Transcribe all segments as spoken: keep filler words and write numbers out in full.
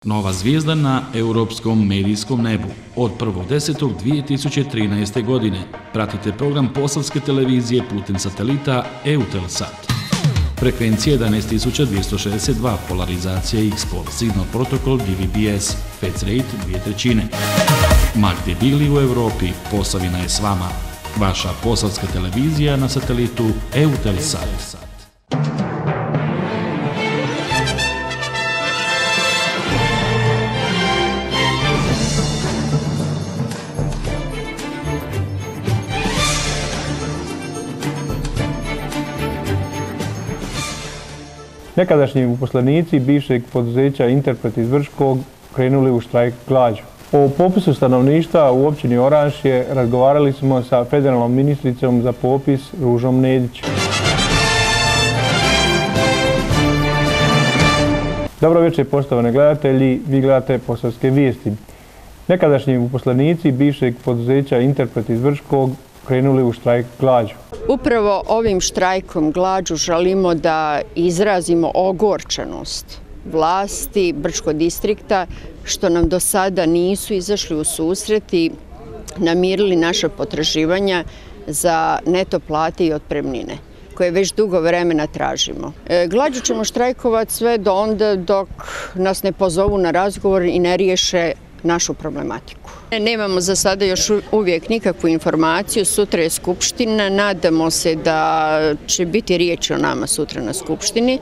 Nova zvijezda na europskom medijskom nebu od prvog desetog dvije tisuće trinaeste. godine. Pratite program Posavske televizije putem satelita Eutelsat. Frekvencija jedanaest tisuća dvjesto šezdeset dva, polarizacija X-Pol, signal protokol D V B S, fetch rate dvije trećine. Ma gdje bili u Europi, Posavina je s vama. Vaša posavska televizija na satelitu Eutelsat. Nekadašnji uposlenici bivšeg poduzeća Interpret iz Brčkog krenuli u štrajk glađu. O popisu stanovništva u općini Orašje razgovarali smo sa federalnom ministricom za popis Ružom Nedić. Dobro večer, poštovani gledatelji, vi gledate Posavske vijesti. Nekadašnji uposlenici bivšeg poduzeća Interpret iz Brčkog krenuli u štrajk glađu. Upravo ovim štrajkom glađu želimo da izrazimo ogorčenost vlasti Brčkog distrikta što nam do sada nisu izašli u susret i namirili naša potraživanja za neto plate i otpremnine koje već dugo vremena tražimo. Glađu ćemo štrajkovati sve do onda dok nas ne pozovu na razgovor i ne riješe našu problematiku. Nemamo za sada još uvijek nikakvu informaciju, sutra je skupština, nadamo se da će biti riječ o nama sutra na skupštini,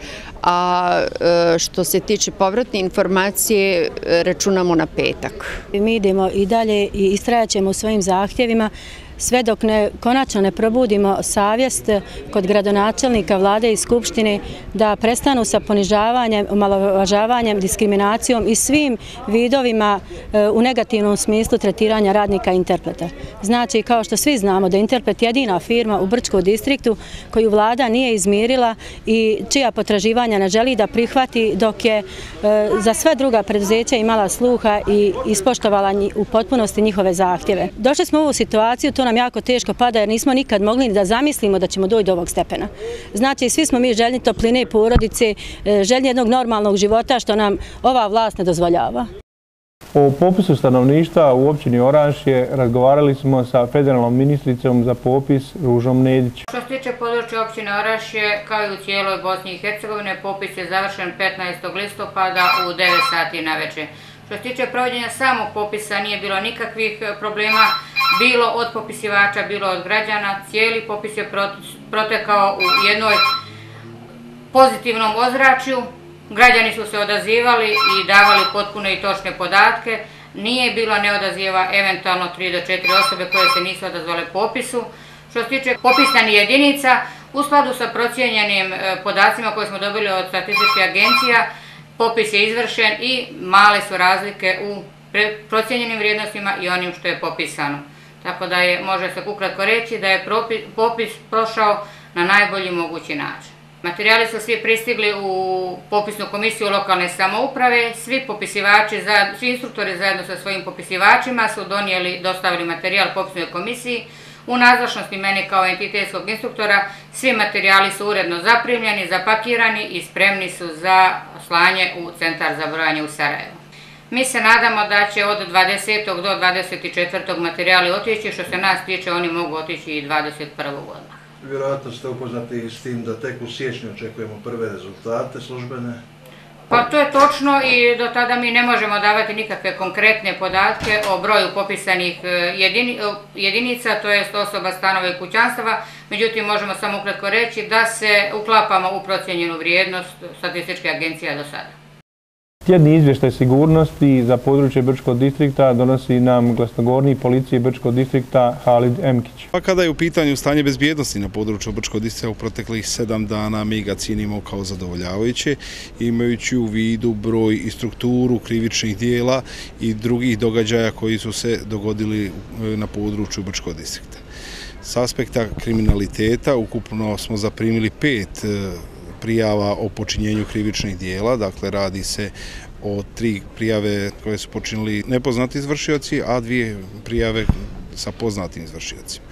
a što se tiče povratne informacije računamo na petak. Mi idemo i dalje i istrajat ćemo u svojim zahtjevima sve dok ne, konačno ne probudimo savjest kod gradonačelnika, vlade i skupštine da prestanu sa ponižavanjem, omalovažavanjem, diskriminacijom i svim vidovima u negativnom smislu tretiranja radnika Interpreta. Znači, kao što svi znamo da je Interpret jedina firma u Brčkom distriktu koju vlada nije izmirila i čija potraživanja ne želi da prihvati, dok je za sve druga preduzeća imala sluha i ispoštovala u potpunosti njihove zahtjeve. Došli smo u ovu situaciju, to nam jako teško pada jer nismo nikad mogli da zamislimo da ćemo doći do ovog stepena. Znači, svi smo mi željni topline i porodice, željni jednog normalnog života što nam ova vlast ne dozvoljava. O popisu stanovništva u općini Orašje razgovarali smo sa federalnom ministricom za popis Ružom Nedić. Što se tiče područja općine Orašje, kao i u cijeloj Bosni i Hercegovini, popis je završen petnaestog listopada u devet sati navečer. Što se tiče provođenja samog popisa nije bilo nikakvih problema, bilo od popisivača, bilo od građana. Cijeli popis je protekao u jednoj pozitivnom ozračju. Građani su se odazivali i davali potpune i točne podatke. Nije bilo neodaziva, eventualno tri do četiri osobe koje se nisu odazvale popisu. Što se tiče popisnih jedinica, u skladu sa procijenjenim podacima koje smo dobili od statističkih agencija, popis je izvršen i male su razlike u procijenjenim vrijednostima i onim što je popisano. Tako da je, može se ukratko reći, da je popis prošao na najbolji mogući način. Materijali su svi pristigli u popisnu komisiju lokalne samouprave, svi popisivači, svi instruktori zajedno sa svojim popisivačima su donijeli, dostavili materijal popisnoj komisiji. U nazočnosti mene kao entitetskog instruktora svi materijali su uredno zaprimljeni, zapakirani i spremni su za slanje u Centar za brojanje u Sarajevu. Mi se nadamo da će od dvadesetog do dvadeset četvrtog materijali otići, što se nas tiče oni mogu otići i dvadeset prvog odmah. Vjerojatno ste upoznati s tim da tek u siječnju očekujemo prve rezultate službene. Pa to je točno i do tada mi ne možemo davati nikakve konkretne podatke o broju popisanih jedinica, to jest osoba, stanova i kućanstava. Međutim, možemo samo ukratko reći da se uklapamo u procijenjenu vrijednost statističke agencije do sada. Tjedni izvještaj sigurnosti za područje Brčkog distrikta donosi nam glasnogovornik policije Brčkog distrikta Halid Emkić. Pa kada je u pitanju stanje bezbjednosti na području Brčkog distrikta u proteklih sedam dana, mi ga cijenimo kao zadovoljavajuće, imajući u vidu broj i strukturu krivičnih dijela i drugih događaja koji su se dogodili na području Brčkog distrikta. S aspekta kriminaliteta ukupno smo zaprimili pet prijava o počinjenju krivičnih dijela, dakle radi se o tri prijave koje su počinili nepoznati izvršioci, a dvije prijave sa poznatim izvršiocima.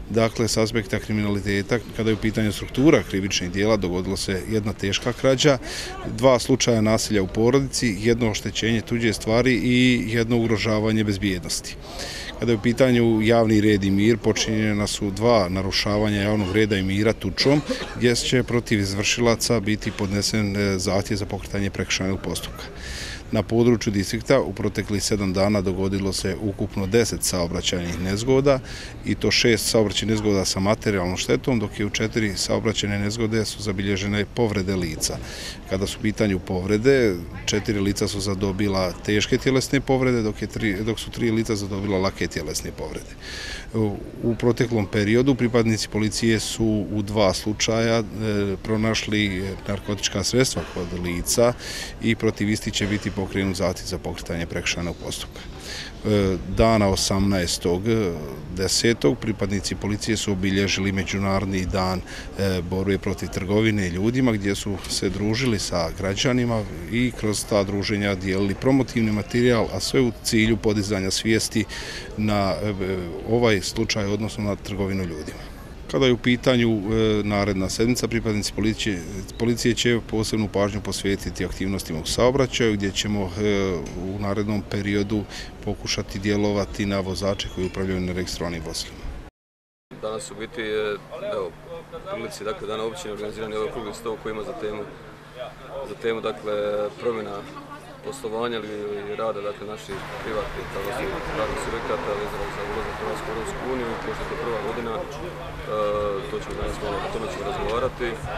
Dakle, s aspekta kriminaliteta, kada je u pitanju struktura krivičnih dijela, dogodilo se jedna teška krađa, dva slučaja nasilja u porodici, jedno oštećenje tuđe stvari i jedno ugrožavanje bezbjednosti. Kada je u pitanju javni red i mir, počinjena su dva narušavanja javnog reda i mira tučom, gdje će protiv izvršilaca biti podnesen zahtjev za pokretanje prekršajnog postupka. Na području distrikta u proteklih sedam dana dogodilo se ukupno deset saobraćajnih nezgoda i to šest saobraćajnih nezgoda sa materijalnom štetom, dok je u četiri saobraćajne nezgode su zabilježene povrede lica. Kada su u pitanju povrede, četiri lica su zadobila teške tjelesne povrede, dok, je tri, dok su tri lica zadobila lake tjelesne povrede. U proteklom periodu pripadnici policije su u dva slučaja e, pronašli narkotička sredstva kod lica i protiv istih će biti pokrenut zahtjev za pokretanje prekršajnog postupka. Dana osamnaestog desetog pripadnici policije su obilježili Međunarodni dan borbe protiv trgovine ljudima, gdje su se družili sa građanima i kroz ta druženja dijelili promotivni materijal, a sve u cilju podizanja svijesti na ovaj slučaj, odnosno na trgovinu ljudima. Kada je u pitanju naredna sedmica, pripadnici policije, policije će posebnu pažnju posvetiti aktivnostima u saobraćaju, gdje ćemo u narednom periodu pokušati djelovati na vozače koji upravljaju neregistrovanim vozilima. Danas u biti je, evo, prilici, dakle, dana općine organizirani ovaj okrugli stol koji ima za temu, za temu, dakle, promjena poslovanja ili rada, dakle, naših privatnih, odnosno radnih subjekata vezano za ulazak Hrvatske u Europsku uniju, pošto je to prva godina, e, to ćemo danas malo, o tome ćemo razgovarati. E,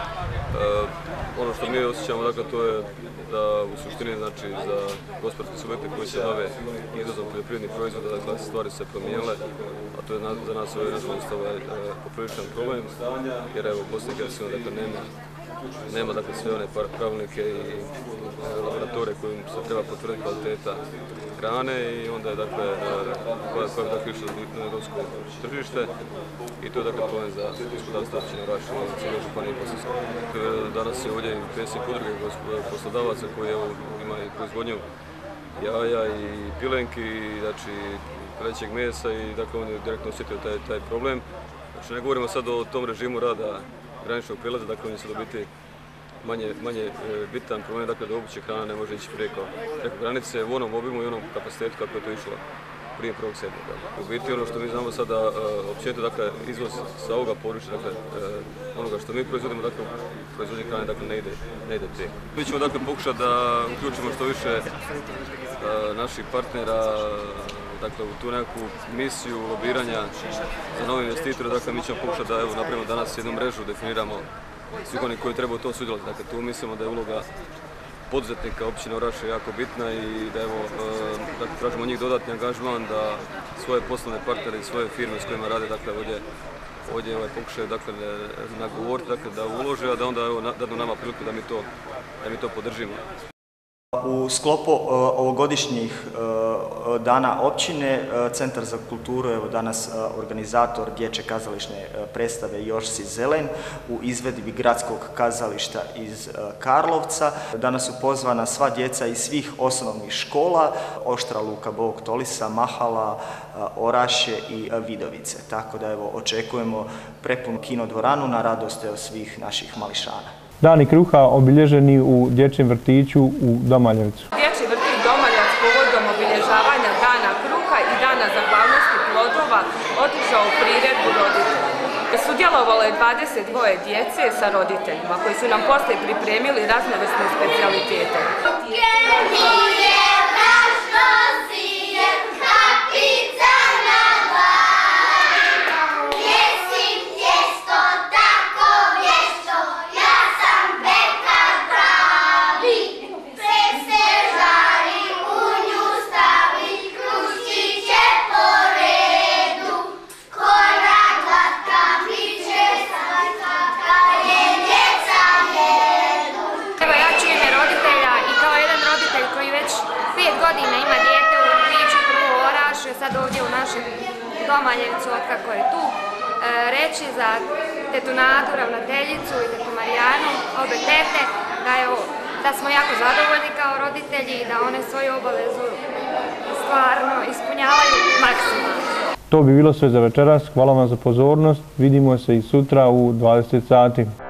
ono što mi osjećamo, dakle, to je da u suštini, znači, za gospodarske subjekte koji se bave izvozom poljoprivrednih proizvoda, dakle, stvari se promijenile, a to je na, za nas ovaj nažalost ovaj popriličan problem, jer evo, Bosna i Hercegovina, dakle, nema nema dakle sve one pravilnike i laboratorije kojim se treba potvrditi kvaliteta hrane i onda je dakle koja je dakle išla na europsko tržište i to je dakle problem za gospodarstvo općine Oraš i cijele županije Bosanske. Danas je ovdje i predsjednik udruge poslodavaca koji ima i proizvodnju jaja i pilenki, znači trećeg mesa i dakle on je direktno osjetio taj, taj problem. Znači ne govorimo sad o tom režimu rada graničnog prijelaza, dakle on će da biti manje, manje e, bitan problem, dakle da uopće hrana ne može ići preko, preko granice u onom obimu i onom kapacitetu kako je to išlo prije prvog sedmog. U biti ono što mi znamo sada, e, općenito, dakle, izvoz sa ovoga područja, dakle, e, onoga što mi proizvodimo, dakle, proizvodnje hrane, dakle, ne ide, ne ide prije. Mi ćemo, dakle, pokušati da uključimo što više e, naših partnera, dakle, u tu nekakvu misiju lobiranja za nove investitore, dakle, mi ćemo pokušati da, evo, napravimo danas jednu mrežu, definiramo svih onih koji trebaju to sudjelovati. Dakle, tu mislimo da je uloga poduzetnika općine Oraš jako bitna i da, evo, dakle, tražimo od njih dodatni angažman da svoje poslovne partnere i svoje firme s kojima rade, dakle, ovdje, ovdje ovaj, pokušaju, dakle, nagovoriti, dakle, da ulože, a da onda, evo, dadnu nama priliku da mi to, da mi to podržimo. U sklopu uh, ovogodišnjih uh, dana općine, uh, Centar za kulturu je danas uh, organizator dječje kazališne uh, predstave Još si zelen u izvedbi gradskog kazališta iz uh, Karlovca. Danas su pozvana sva djeca iz svih osnovnih škola, Oštra Luka, Bog Tolisa, Mahala, uh, Orašje i uh, Vidovice. Tako da, evo, očekujemo prepunu kinodvoranu na radost svih naših mališana. Dani kruha obilježeni u dječjem vrtiću u Domaljevcu. Dječji vrtić Domaljevac povodom obilježavanja Dana kruha i Dana zahvalnosti plodova otišao u priredbu roditelja. Sudjelovalo je dvadeset dvoje djece sa roditeljima koji su nam poslije pripremili raznovrsne specijalitete. Sad ovdje u našem Domaljevcu, otkako je tu, e, reći za tetu Nadu, ravnateljicu i tetu Marijanu, obe tete, da, je, da smo jako zadovoljni kao roditelji i da one svoju obavezu stvarno ispunjavaju maksimalno. To bi bilo sve za večeras. Hvala vam za pozornost. Vidimo se i sutra u dvadeset sati.